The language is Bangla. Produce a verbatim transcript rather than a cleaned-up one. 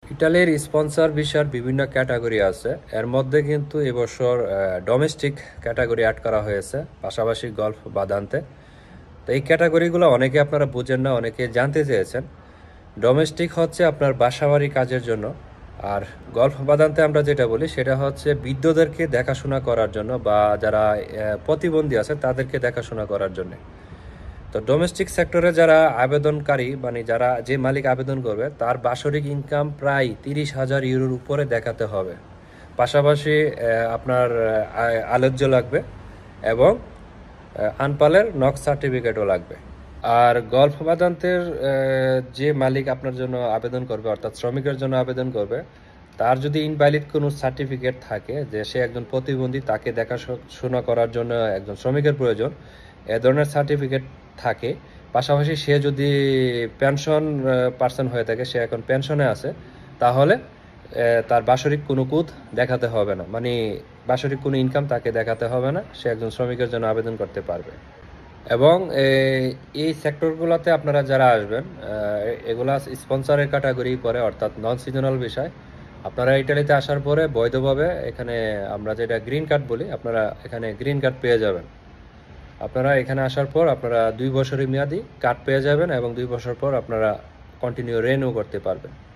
ইটালির স্পন্সর ভিসার বিভিন্ন ক্যাটাগরি আছে। এর মধ্যে কিন্তু এবছর ডোমেস্টিক ক্যাটাগরি অ্যাড করা হয়েছে, পাশাপাশি গলফ বাদান্তে। তো এই ক্যাটাগরিগুলো অনেকে আপনারা বুঝেন না, অনেকে জানতে চেয়েছেন। ডোমেস্টিক হচ্ছে আপনার বাসাবাড়ি কাজের জন্য, আর গলফ বাদান্তে আমরা যেটা বলি সেটা হচ্ছে বৃদ্ধদেরকে দেখাশোনা করার জন্য, বা যারা আহ, প্রতিবন্ধী আছে তাদেরকে দেখাশোনা করার জন্য। তো ডোমেস্টিক সেক্টরে যারা আবেদনকারী, মানে যারা যে মালিক আবেদন করবে, তার বাৎসরিক ইনকাম প্রায় তিরিশ হাজার ইউরোর উপরে দেখাতে হবে। পাশাপাশি আহ, আপনার আহ, আলোচ্য লাগবে, এবং আনপালের নক সার্টিফিকেটও লাগবে। আর গল্ফ বাদান্তের আহ, যে মালিক আপনার জন্য আবেদন করবে, অর্থাৎ শ্রমিকের জন্য আবেদন করবে, তার যদি ইনভ্যালিড কোনো সার্টিফিকেট থাকে যে সে একজন প্রতিবন্ধী, তাকে দেখাশোনা করার জন্য একজন শ্রমিকের প্রয়োজন, এ ধরনের সার্টিফিকেট থাকে, পাশাপাশি সে যদি পেনশন পার্সন হয়ে থাকে, সে এখন পেনশনে আছে, তাহলে আহ, তার বাৎসরিক কোনো কুদ দেখাতে হবে না, মানে বাৎসরিক কোনো ইনকাম তাকে দেখাতে হবে না, সে একজন শ্রমিকের জন্য আবেদন করতে পারবে। এবং এ- এই সেক্টরগুলোতে আপনারা যারা আসবেন, আহ, এগুলা স্পন্সরের ক্যাটাগরি পরে, অর্থাৎ নন সিজনাল বিষয়। আপনারা ইটালিতে আসার পরে বৈধভাবে এখানে আমরা যেটা গ্রিন কার্ড বলি, আপনারা এখানে গ্রিন কার্ড পেয়ে যাবেন। আপনারা এখানে আসার পর আপনারা দুই বছরের মেয়াদি কার্ড পেয়ে যাবেন, এবং দুই বছর পর আপনারা কন্টিনিউ রেনিউ করতে পারবেন।